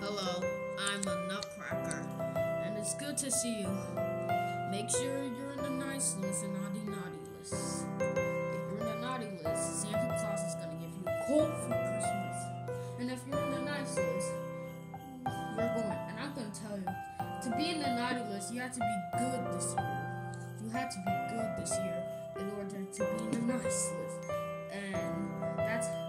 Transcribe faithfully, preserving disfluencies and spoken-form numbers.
Hello, I'm a nutcracker, and it's good to see you. Make sure you're in the nice list and naughty naughty list. If you're in the naughty list, Santa Claus is gonna give you a coat for Christmas. And if you're in the nice list, you're going. And I'm gonna tell you, to be in the naughty list, you have to be good this year. You have to be good this year in order to be in the nice list. And that's